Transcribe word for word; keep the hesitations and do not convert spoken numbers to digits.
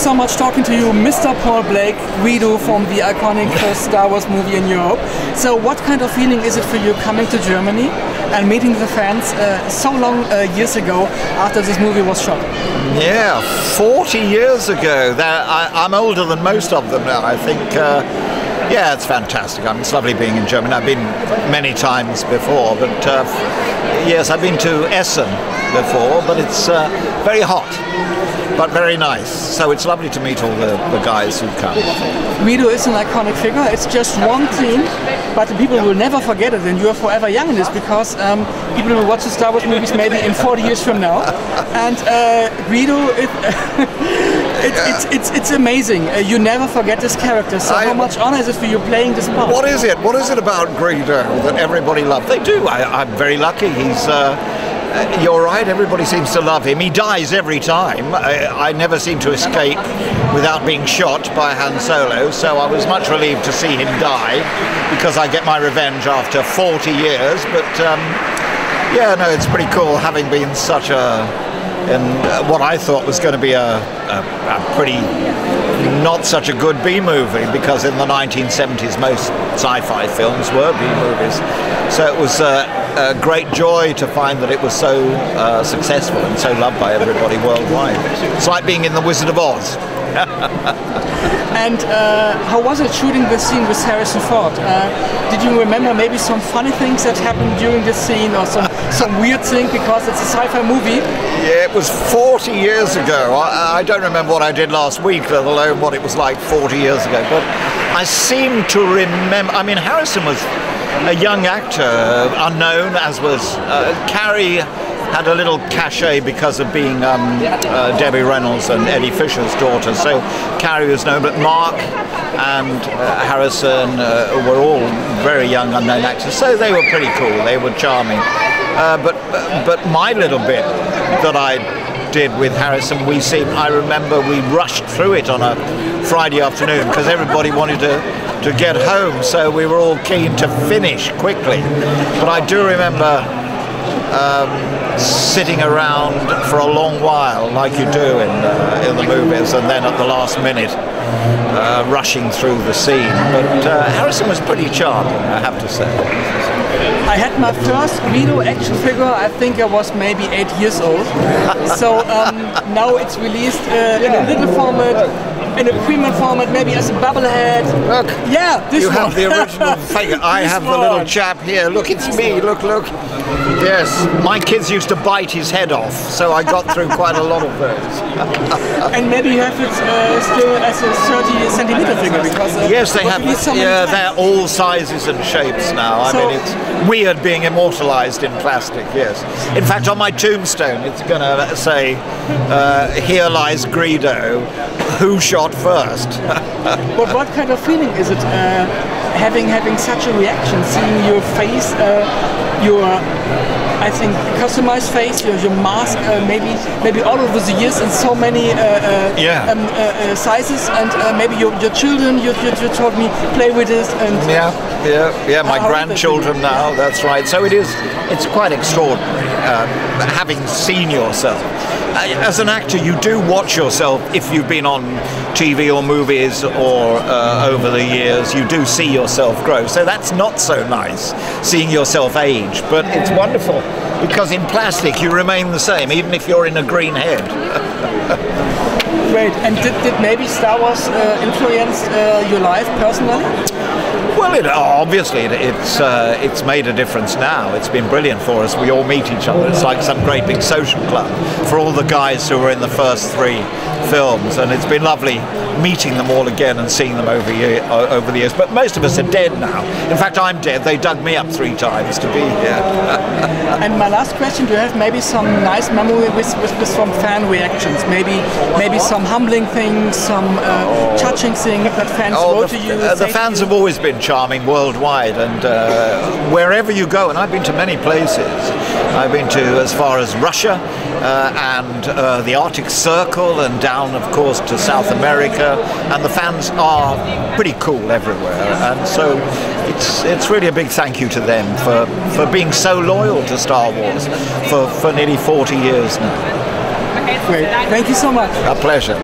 so much talking to you, Mister Paul Blake, Greedo from the iconic first Star Wars movie in Europe. So what kind of feeling is it for you coming to Germany and meeting the fans uh, so long uh, years ago after this movie was shot? Yeah, forty years ago. I, I'm older than most of them now, I think. Uh, yeah, it's fantastic. I mean, it's lovely being in Germany. I've been many times before, but uh, yes, I've been to Essen before, but it's uh, very hot, but very nice. So it's lovely to meet all the, the guys who come. Greedo is an iconic figure. It's just one scene, but the people will never forget it, and you are forever young in this because um, people will watch the Star Wars movies maybe in forty years from now. And uh, Greedo, it, it, yeah. it's, it's, it's amazing. Uh, you never forget this character. So I, how much honor is it for you playing this part? What is it? What is it about Greedo that everybody loves? They do. I, I'm very lucky. He's... Uh, Uh, you're right, everybody seems to love him. He dies every time. I, I never seem to escape without being shot by Han Solo, so I was much relieved to see him die because I get my revenge after forty years. But um, yeah, no, it's pretty cool having been such a, in uh, what I thought was going to be a, a, a pretty not such a good B movie, because in the nineteen seventies most sci-fi films were B movies. So it was uh, a great joy to find that it was so uh, successful and so loved by everybody worldwide. It's like being in The Wizard of Oz. And uh, how was it shooting this scene with Harrison Ford? Uh, did you remember maybe some funny things that happened during this scene, or some, some weird thing, because it's a sci-fi movie? Yeah, it was forty years ago. I, I don't remember what I did last week, let alone what it was like forty years ago. But I seem to remember, I mean, Harrison was a young actor, unknown, as was uh, Carrie. Had a little cachet because of being um, uh, Debbie Reynolds and Eddie Fisher's daughter. So Carrie was known, but Mark and uh, Harrison uh, were all very young, unknown actors. So they were pretty cool. They were charming. Uh, but but my little bit that I did with Harrison, we seemed. I remember we rushed through it on a Friday afternoon because everybody wanted to to get home. So we were all keen to finish quickly. But I do remember. Um, sitting around for a long while, like you do in uh, in the movies, and then at the last minute uh, rushing through the scene. But uh, Harrison was pretty charming, I have to say. I had my first Greedo action figure, I think I was maybe eight years old. So um, now it's released uh, in a little format, in a premium format, maybe as a bubblehead. Look, yeah, this you one. have the original figure. I This have one. the little chap here. Look, it's me. Look, look. Yes, my kids used to bite his head off, so I got through quite a lot of those. And maybe you have it uh, still as a thirty centimeter figure, because uh, yes, they have. So yeah, they're all sizes and shapes now. I so, mean, it's weird being immortalized in plastic. Yes. In fact, on my tombstone, it's going to say, uh, "Here lies Greedo. Who shot first?" But what kind of feeling is it uh, having having such a reaction, seeing your face, uh, your I think customized face, your, your mask, uh, maybe maybe all over the years in so many uh, uh, yeah. um, uh, uh, sizes, and uh, maybe your, your children, you, you, you told me, play with it, and yeah, yeah, yeah. My how grandchildren now. That's right. So it is. It's quite extraordinary uh, having seen yourself. As an actor, you do watch yourself. If you've been on T V or movies or uh, over the years, you do see yourself grow. So that's not so nice, seeing yourself age. But it's wonderful, because in plastic you remain the same, even if you're in a green head. Great. And did, did maybe Star Wars uh, influence uh, your life personally? Well, it, obviously it, it's uh, it's made a difference now. It's been brilliant for us. We all meet each other. It's like some great big social club for all the guys who were in the first three films, and it's been lovely meeting them all again and seeing them over year, over the years. But most of us are dead now. In fact, I'm dead. They dug me up three times to be here. And my last question: do you have maybe some nice memory with, with, with some fan reactions? Maybe maybe some humbling things, some uh, touching things that fans oh, wrote the, to you. Uh, the fans have always been charming worldwide, and uh, wherever you go, and I've been to many places. I've been to as far as Russia uh, and uh, the Arctic Circle, and down, of course, to South America. And the fans are pretty cool everywhere, and so it's it's really a big thank you to them for for being so loyal to Star Wars for for nearly forty years now. Great, thank you so much. A pleasure.